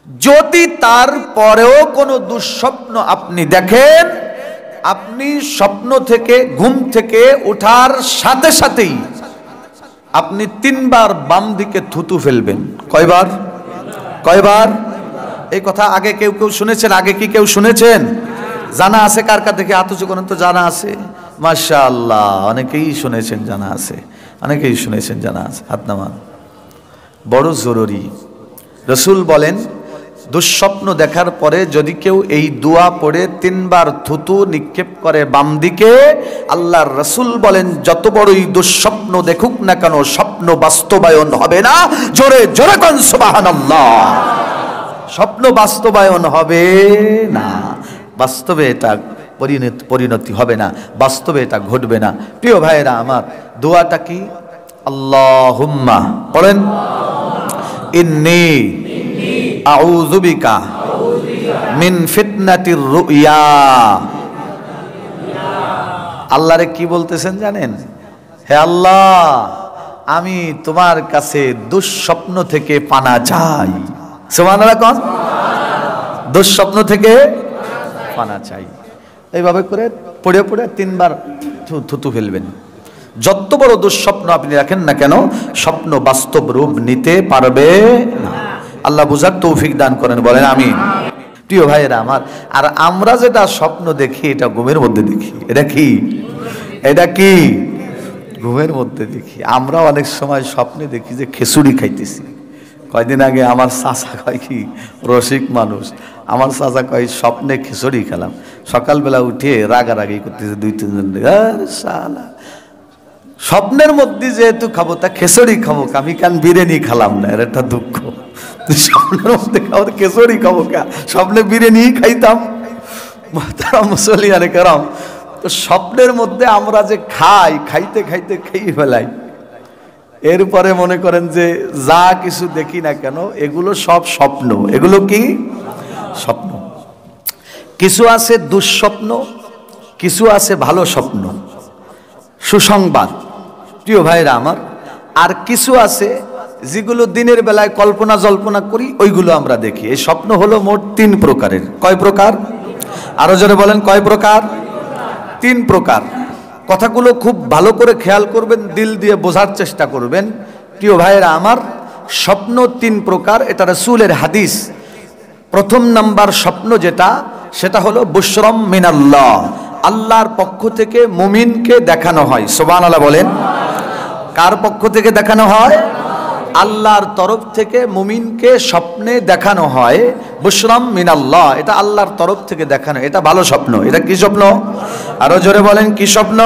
যদি তারপরেও কোনো দুঃস্বপ্ন আপনি দেখেন, আপনি স্বপ্ন থেকে ঘুম থেকে ওঠার সাথে সাথেই আপনি 3 বার বাম দিকে থুতু ফেলবেন। কয়বার? কয়বার? এই কথা আগে কেউ কেউ শুনেছেন? আগে কি কেউ শুনেছেন? জানা আছে কার কার? থেকে হাত উঁচু করেন তো। জানা আছে? মাশাআল্লাহ, অনেকেই শুনেছেন, জানা আছে, অনেকেই শুনেছেন, জানা আছে। হাত নামান। বড় জরুরি। রাসূল বলেন, দুঃস্বপ্ন দেখার পরে যদি কেউ এই দোয়া পড়ে 3 বার থুতু নিক্ষেপ করে বাম দিকে, আল্লাহর রাসূল বলেন যত বড়ই দুঃস্বপ্ন দেখুক না কেন স্বপ্ন বাস্তবায়ন হবে না। জোরে জোরে কোন সুবহানাল্লাহ। স্বপ্ন বাস্তবায়ন হবে না, বাস্তবে এটা পরিণতি হবে না, বাস্তবে এটা ঘটবে না। প্রিয় ভাইয়েরা আমার, দোয়াটা কি? আল্লাহুম্মা বলেন, ইন্নী আউযু বিকা মিন ফিতনাতির রুইয়া। আল্লাহরে কি বলতেছেন জানেন? হে আল্লাহ, আমি তোমার কাছে দুঃস্বপ্ন থেকে পানা চাই। সুবহানাল্লাহ কোন? দুঃস্বপ্ন থেকে পানা চাই। এইভাবে করে পড়ে পড়ে 3 বার থুতু ফেলবেন। যত বড় দুঃস্বপ্ন আপনি রাখেন না কেন, স্বপ্ন বাস্তব রূপ নিতে পারবে না। আল্লাহ বুঝার তৌফিক দান করেন, বলেন আমিন। প্রিয় ভাইয়েরা আমার, আর আমরা যেটা স্বপ্ন দেখি এটা ঘুমের মধ্যে দেখি। এটা কি? এটা কি? ঘুমের মধ্যে দেখি। আমরা অনেক সময় স্বপ্নে দেখি যে খিচুড়ি খাইতেছি। কয়দিন আগে আমার চাচা কয়, কি রসিক মানুষ, আমার চাচা কয় স্বপ্নে খিচুড়ি খেলাম। সকালবেলা উঠে রাগারাগি করতেছে 2-3 জন। শালা, স্বপ্নের মধ্যে যেহেতু খাবো তা খিচুড়ি খাবো, আমি কেন বিরিয়ানি খেলাম না? এর একটা দুঃখ। স্বপ্নের মধ্যে খাবো খিচুড়ি খাবো, স্বপ্নে বিরিয়ানি খাইতাম। মুসলিয়ানে কেরাম, তো স্বপ্নের মধ্যে আমরা যে খাই, খাইতে খাইতে খেয়ে ফেলাই। এরপরে মনে করেন যে যা কিছু দেখি না কেন এগুলো সব স্বপ্ন। এগুলো কি? স্বপ্ন। কিছু আছে দুঃস্বপ্ন, কিছু আছে ভালো স্বপ্ন, সুসংবাদ। প্রিয় ভাইরা আমার, আর কিছু আছে যেগুলো দিনের বেলায় কল্পনা জল্পনা করি, ওইগুলো আমরা দেখি। এই স্বপ্ন হলো মোট 3 প্রকারের। কয় প্রকার? আরো জোরে বলেন, কয় প্রকার? 3 প্রকার। কথাগুলো খুব ভালো করে খেয়াল করবেন, দিল দিয়ে বোঝার চেষ্টা করবেন। প্রিয় ভাইয়েরা আমার, স্বপ্ন 3 প্রকার, এটা রাসূলের হাদিস। প্রথম নাম্বার স্বপ্ন যেটা, সেটা হলো বুশরম মিনাল্লাহ, আল্লাহর পক্ষ থেকে মুমিনকে দেখানো হয়। সুবহানাল্লাহ বলেন। কার পক্ষ থেকে দেখানো হয়? আল্লাহর তরফ থেকে মুমিনকে স্বপ্নে দেখানো হয়। বুশরম মিনাল্লাহ, এটা আল্লাহর তরফ থেকে দেখানো, এটা ভালো স্বপ্ন। এটা কি স্বপ্ন? আরো জোরে বলেন, কি স্বপ্ন?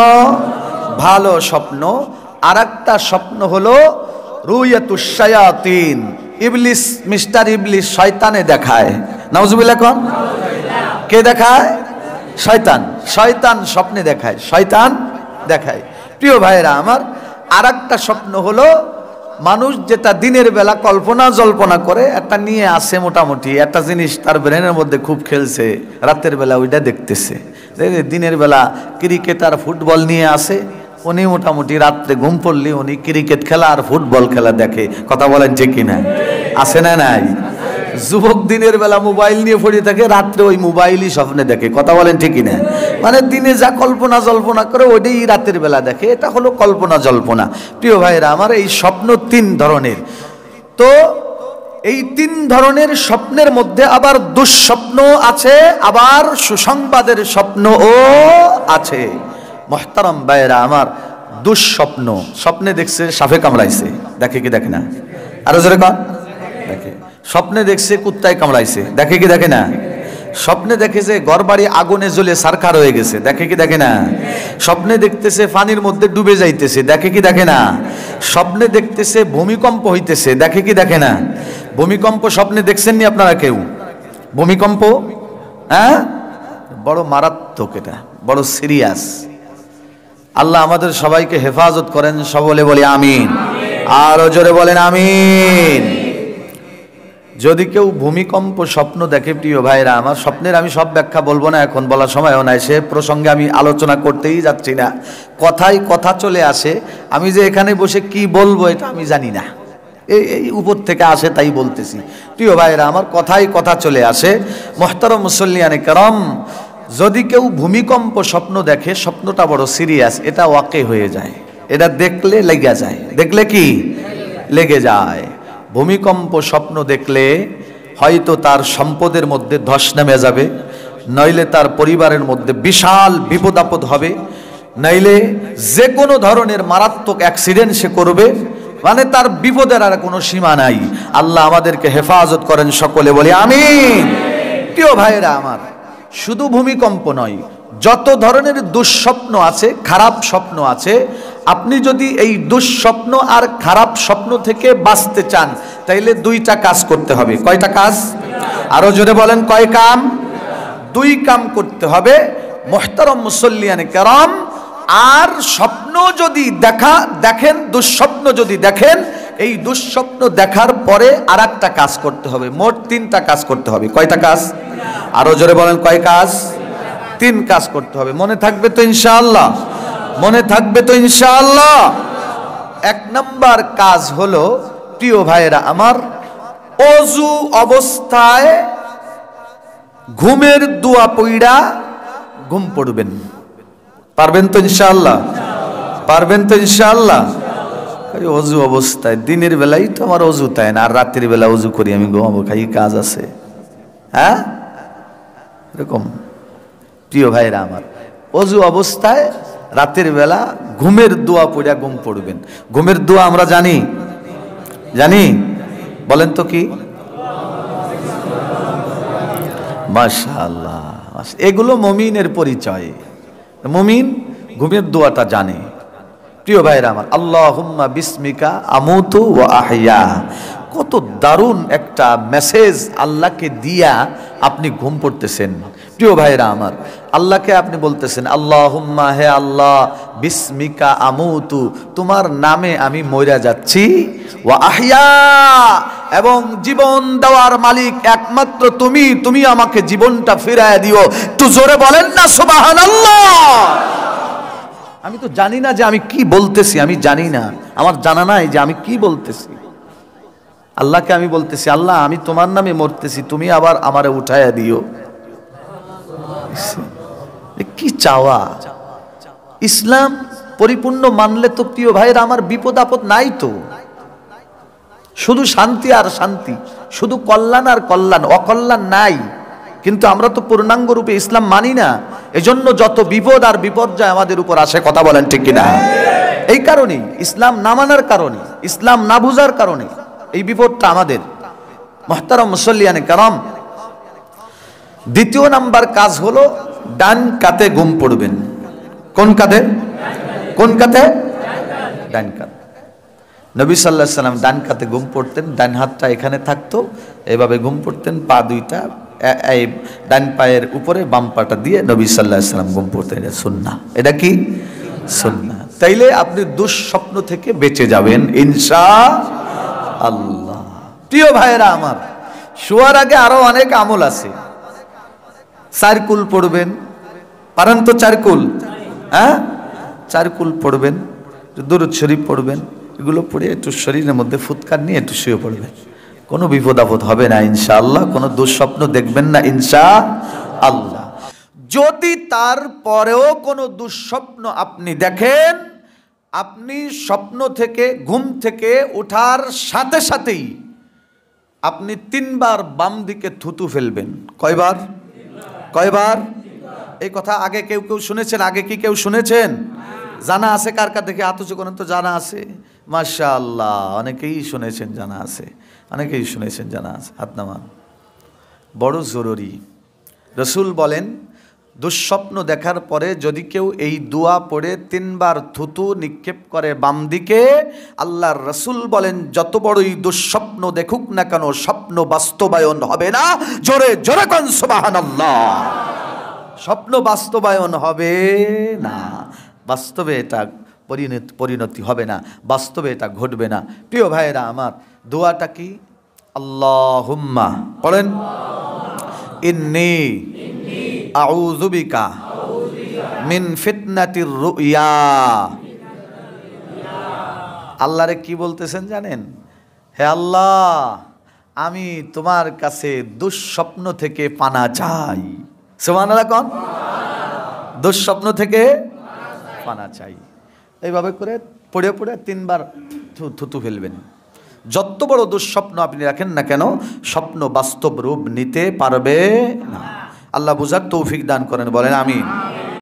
ভালো স্বপ্ন। আরেকটা স্বপ্ন হলো রুয়াতুশ শায়াতিন, ইবলিস, মিস্টার ইবলিস শয়তানে দেখায়। নাউজুবিল্লাহ কোন? কে দেখায়? শয়তান। শয়তান স্বপ্নে দেখায়, শয়তান দেখায়। প্রিয় ভাইয়েরা আমার, আরেকটা স্বপ্ন হলো মানুষ যেটা দিনের বেলা কল্পনা জল্পনা করে, একটা নিয়ে আসে, মোটামুটি একটা জিনিস তার ব্রেনের মধ্যে খুব খেলছে, রাতের বেলা ওইটা দেখতেছে। দিনের বেলা ক্রিকেটার ফুটবল নিয়ে আসে, উনি মোটামুটি রাত্রে ঘুম পড়লে উনি ক্রিকেট খেলা আর ফুটবল খেলা দেখে। কথা বলেন ঠিক কিনা? আছে না নাই? যুবক দিনের বেলা মোবাইল নিয়ে পড়ে থাকে, রাত্রে ওই মোবাইলই স্বপ্নে দেখে। কথা বলেন ঠিক কিনা? মানে দিনে যা কল্পনা জল্পনা করে ওইটাই রাতের বেলা দেখে। এটা হলো কল্পনা জল্পনা। প্রিয় ভাইরা আমার, এই স্বপ্ন 3 ধরনের। তো এই 3 ধরনের স্বপ্নের মধ্যে আবার দুঃস্বপ্ন আছে, আবার সুসংবাদের স্বপ্নও আছে। মুহতারাম ভাইরা আমার, দুঃস্বপ্ন, স্বপ্নে দেখছে সাপে কামড়াইছে, দেখে কি দেখে না? আরো জোরে কন, দেখে। স্বপ্নে দেখছে কুত্তায় কামড়াইছে, দেখে কি দেখে না? স্বপ্নে দেখেছে ঘরবাড়ি আগুনে জ্বলে সারখার হয়ে গেছে, দেখে কি দেখে না? স্বপ্নে দেখতেছে পানির মধ্যে ডুবে যাইতেছে, দেখে কি দেখে না? স্বপ্নে দেখতেছে ভূমিকম্প হইতেছে, দেখে কি দেখে না? ভূমিকম্প স্বপ্নে দেখছেন নি আপনারা কেউ? ভূমিকম্প, হ্যাঁ, বড় মারাত্মক, এটা বড় সিরিয়াস। আল্লাহ আমাদের সবাইকে হেফাজত করেন, সকলে বলি আমিন। আরো জোরে বলেন আমিন। যদি কেউ ভূমিকম্প স্বপ্ন দেখে, প্রিয় ভাইরা আমার, স্বপ্নের আমি সব ব্যাখ্যা বলবো না, এখন বলার সময়ও নাই, সে প্রসঙ্গে আমি আলোচনা করতেই যাচ্ছি না। কথায় কথা চলে আসে, আমি যে এখানে বসে কি বলবো এটা আমি জানি না, এই উপর থেকে আসে তাই বলতেছি। প্রিয় ভাইরা আমার, কথাই কথা চলে আসে। মুহতারাম মুসল্লিয়ানে কেরাম, যদি কেউ ভূমিকম্প স্বপ্ন দেখে, স্বপ্নটা বড় সিরিয়াস, এটা ওয়াকে হয়ে যায়, এটা দেখলে লেগে যায়। দেখলে কি লেগে যায়? ভূমিকম্প স্বপ্ন দেখলে হয়তো তার সম্পদের মধ্যে ধস নেমে যাবে, নইলে তার পরিবারের মধ্যে বিশাল বিপদ আপদ হবে, নইলে যে কোনো ধরনের মারাত্মক অ্যাক্সিডেন্ট সে করবে, মানে তার বিপদের আর কোনো সীমা নাই। আল্লাহ আমাদেরকে হেফাজত করেন, সকলে বলি আমিন। প্রিয় ভাইরা আমার, শুধু ভূমিকম্প নয়, যত ধরনের দুঃস্বপ্ন আছে, খারাপ স্বপ্ন আছে, আপনি যদি এই দুঃস্বপ্ন আর খারাপ স্বপ্ন থেকে বাঁচতে চান, তাইলে দুইটা কাজ করতে হবে। কয়টা কাজ? আরো জোরে বলেন, কয় কাম? দুই কাম করতে হবে। মুহতারাম মুসল্লিয়ানে কেরাম, আর স্বপ্ন যদি দেখেন, দুঃস্বপ্ন যদি দেখেন, এই দুঃস্বপ্ন দেখার পরে আর একটা কাজ করতে হবে। মোট তিনটা কাজ করতে হবে। কয়টা কাজ? আরো জোরে বলেন, কয় কাজ? তিন কাজ করতে হবে। মনে থাকবে তো ইনশাআল্লাহ? মনে থাকবে তো ইনশাআল্লাহ? এক নাম্বার কাজ হলো, প্রিয় ভাইয়েরা আমার, ওযু অবস্থায় ঘুমের দোয়া পড়া ঘুম পড়বেন। পারবেন তো ইনশাআল্লাহ? পারবেন তো ইনশাআল্লাহ? ওযু অবস্থায়, দিনের বেলায় তো আমার ওযু তাই না, আর রাত্রির বেলা ওযু করি আমি ঘুমাবো, খাই কাজ আছে? হ্যাঁ, এরকম। প্রিয় ভাইরা আমার, ওযু অবস্থায় রাতের বেলা ঘুমের দোয়া পড়া ঘুম পড়বেন। ঘুমের দোয়া আমরা জানি, জানি? বলেন তো কি? মাশাআল্লাহ, এগুলো মুমিনের পরিচয়। মুমিন ঘুমের দোয়াটা জানে। প্রিয় ভাইরা আমার, আল্লাহুম্মা বিসমিকা আমুতু ওয়া আহইয়া, কত দারুণ একটা মেসেজ আল্লাহকে দিয়া আপনি ঘুম পড়তেছেন। প্রিয় ভাইরা আমার, আল্লাহকে আপনি বলতেছেন, আল্লাহুম্মা, হে আল্লাহ, বিসমিকা আমুতু, তোমার নামে আমি মইরা যাচ্ছি, ওয়া আহইয়া, এবং জীবন দেওয়ার মালিক একমাত্র তুমি, তুমি আমাকে জীবনটা ফিরায় দিও। একটু জোরে বলেন না সুবহানাল্লাহ। আমি তো জানি না যে আমি কি বলতেছি, আমি জানি না, আমার জানা নাই যে আমি কি বলতেছি। আল্লাহকে আমি বলতেছি, আল্লাহ আমি তোমার নামে মরতেছি, তুমি আবার আমারে উঠাইয়া দিও। কি চাওয়া! ইসলাম পরিপূর্ণ মানলে তো প্রিয় ভাইরা আমার বিপদ আপদ নাই তো, শুধু শান্তি আর শান্তি, শুধু কল্যাণ আর কল্যাণ, অকল্যাণ নাই। কিন্তু আমরা তো পূর্ণাঙ্গ রূপে ইসলাম মানি না, এজন্য যত বিপদ আর বিপর্যয় আমাদের উপর আসে। কথা বলেন ঠিক কিনা? এই কারণেই, ইসলাম না মানার কারণে, ইসলাম না বুঝার কারণে এই বিপদটা আমাদের। মুহতারাম মুসল্লিয়ানে কেরাম, দ্বিতীয় নাম্বার কাজ হলো ডান কাতে ঘুম পড়বেন। কোন কাতে? কোন কাতে? ডান কাতে। নবী সাল্লাল্লাহু আলাইহি সাল্লাম ডান কাতে ঘুম পড়তেন, ডান হাতটা এখানে থাকতো, এভাবে ঘুম পড়তেন, পা দুইটা এই ডান পায়ের উপরে, বাম পাটা দিয়ে নবী সাল্লাল্লাহু আলাইহি সাল্লাম ঘুম পড়তেন। এটা সুন্নাহ। এটা কি? সুন্নাহ। তাইলে আপনি দুঃস্বপ্ন থেকে বেঁচে যাবেন ইনশাআল্লাহ। প্রিয় ভাইরা আমার, শোয়ার আগে আরো অনেক আমল আছে। চারকুল পড়বেন, পারেন তো চারকুল? হ্যাঁ, চারকুল পড়বেন, দুরূদ শরীফ পড়বেন, এগুলো পড়ে একটু শরীরের মধ্যে ফুৎকার নিয়ে একটু শুয়ে পড়বেন। কোনো বিপদ আপদ হবে না ইনশাআল্লাহ, কোনো দুঃস্বপ্ন দেখবেন না ইনশাআল্লাহ। যদি তারপরেও কোনো দুঃস্বপ্ন আপনি দেখেন, আপনি স্বপ্ন থেকে, ঘুম থেকে ওঠার সাথে সাথেই আপনি 3 বার বাম দিকে থুতু ফেলবেন। কয়বার? কয়বার? এই কথা আগে কেউ কেউ শুনেছেন? আগে কি কেউ শুনেছেন? জানা আছে কার কার? দেখে হাত উঁচু করেন তো। জানা আছে? মাশাআল্লাহ, অনেকেই শুনেছেন, জানা আছে, অনেকেই শুনেছেন, জানা আছে, হাত নামান। বড় জরুরি। রাসূল বলেন, দুঃস্বপ্ন দেখার পরে যদি কেউ এই দোয়া পড়ে 3 বার থুতু নিক্ষেপ করে বাম দিকে, আল্লাহর রাসূল বলেন যত বড়ই দুঃস্বপ্ন দেখুক না কেন, স্বপ্ন বাস্তবায়ন হবে না। জোরে জোরে কোন সুবহানাল্লাহ। স্বপ্ন বাস্তবায়ন হবে না, বাস্তবে এটা পরিণতি হবে না, বাস্তবে এটা ঘটবে না। প্রিয় ভাইয়েরা আমার, দোয়াটা কি? আল্লাহুম্মা, পড়েন, ইন্নী আউযু বিকা মিন ফিতনাতির রুইয়া। আল্লাহরে কি বলতেছেন জানেন? হে আল্লাহ, আমি তোমার কাছে দুঃস্বপ্ন থেকে পানা চাই। সুবহানাল্লাহ কোন? দুঃস্বপ্ন থেকে পানা চাই। এইভাবে করে পড়ে পড়ে 3 বার থুতু ফেলবেন। যত বড় দুঃস্বপ্ন আপনি রাখেন না কেন, স্বপ্ন বাস্তব রূপ নিতে পারবে না। আল্লাহ বুঝার তৌফিক দান করেন, বলেন আমিন।